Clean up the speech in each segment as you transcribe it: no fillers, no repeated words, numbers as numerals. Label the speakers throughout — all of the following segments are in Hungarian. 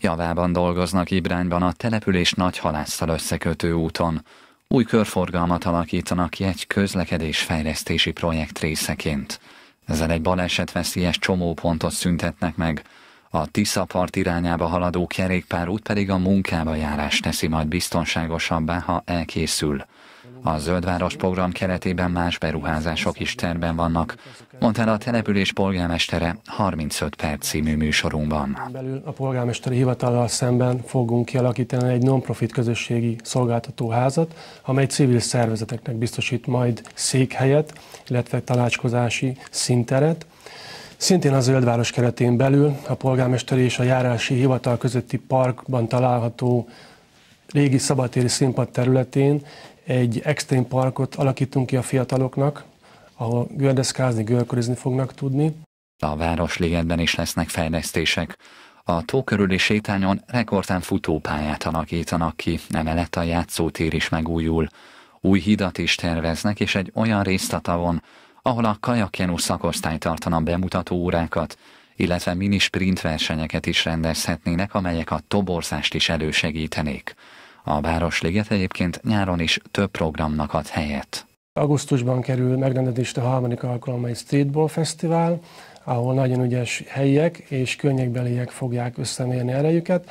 Speaker 1: Javában dolgoznak Ibrányban a település Nagyhalásszal összekötő úton. Új körforgalmat alakítanak ki egy közlekedésfejlesztési projekt részeként. Ezzel egy balesetveszélyes csomópontot szüntetnek meg. A Tisza-part irányába haladó kerékpárút pedig a munkába járást teszi majd biztonságosabbá, ha elkészül. A Zöldváros program keretében más beruházások is tervben vannak, mondta el a település polgármestere 35 perc című műsorunkban.
Speaker 2: Belül a polgármesteri hivatallal szemben fogunk kialakítani egy non-profit közösségi szolgáltatóházat, amely civil szervezeteknek biztosít majd székhelyet, illetve tanácskozási színteret. Szintén a Zöldváros keretén belül a polgármesteri és a járási hivatal közötti parkban található régi szabadtéri színpad területén egy extrém parkot alakítunk ki a fiataloknak, ahol gördeszkázni, görkörizni fognak tudni.
Speaker 1: A Városligetben is lesznek fejlesztések. A tó körüli sétányon rekordtán futópályát alakítanak ki, emellett a játszótér is megújul. Új hidat is terveznek, és egy olyan részt a tavon, ahol a kajakkenú szakosztály tartana bemutató órákat, illetve mini sprint versenyeket is rendezhetnének, amelyek a toborzást is elősegítenék. A Városliget egyébként nyáron is több programnak ad helyet.
Speaker 2: Augusztusban kerül megrendezésre a harmadik alkalommal egy streetball fesztivál, ahol nagyon ügyes helyiek és környékbeliek fogják összemérni erejüket.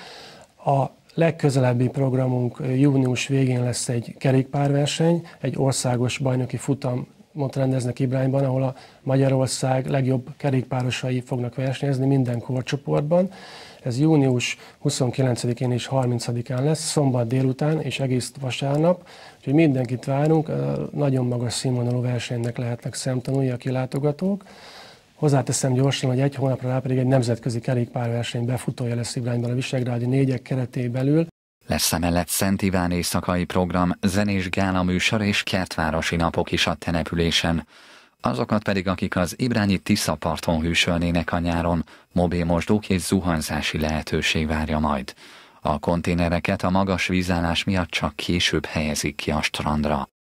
Speaker 2: A legközelebbi programunk június végén lesz egy kerékpárverseny, egy országos bajnoki futamot rendeznek Ibrányban, ahol a Magyarország legjobb kerékpárosai fognak versenyezni minden korcsoportban. Ez június 29-én és 30-án lesz, szombat délután és egész vasárnap, úgyhogy mindenkit várunk, nagyon magas színvonalú versenynek lehetnek szemtanúi a kilátogatók. Hozzáteszem gyorsan, hogy egy hónapra rá pedig egy nemzetközi kerékpárverseny befutója lesz Ibrányban a Visegrádi négyek keretén belül.
Speaker 1: Lesz emellett Szent Iván éjszakai program, zenés gála műsor és kertvárosi napok is a településen. Azokat pedig, akik az ibrányi Tisza-parton hűsölnének a nyáron, mobilmosdók és zuhanyzási lehetőség várja majd. A konténereket a magas vízállás miatt csak később helyezik ki a strandra.